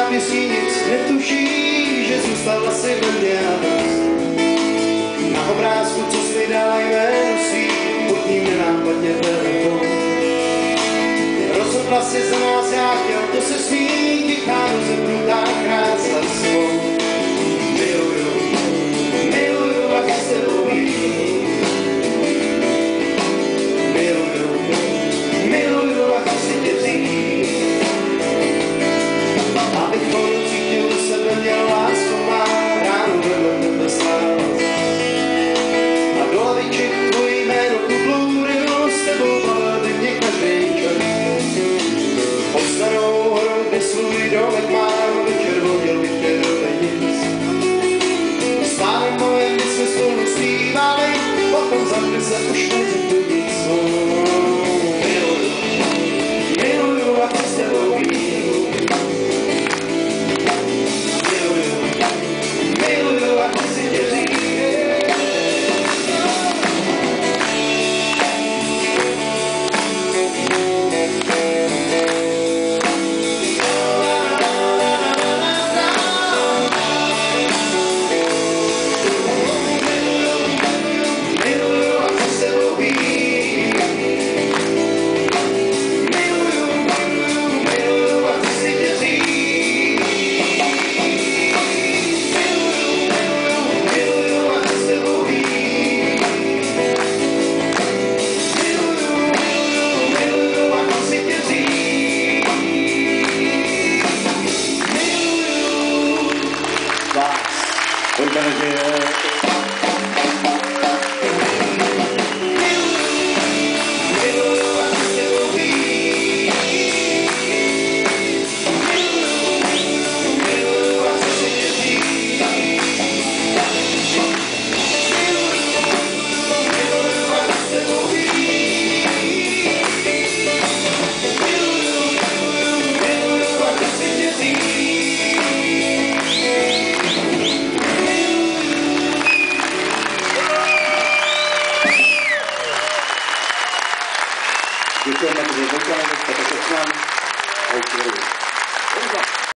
zápěstí nic netuší, že zůstal asi ve mně a na obrázku, co jsi mi dala jméno svý, pod ním nenápadně telefon. Rozhodla si za nás, já chtěl, to se smí, vychází zebrutá krása svou. Miluju a chci s tebou jít. Miluju a chci tě vzít. Abych volil cítil sebe, měl lásku má, ráno vedle tebe stál. A do laviček tvojí jméno kublouryl, s tebou bavil by mě každý čas. Pod starou horou, kde svůj domek mám, večer vodil bych tě do peněz. Stále moje, my jsme spolu zpívali, potom zamkli se už mezi tu nic. Miluju a chci s tebou jít. Miluju a chci tě vzít. Děkujeme, že s námi.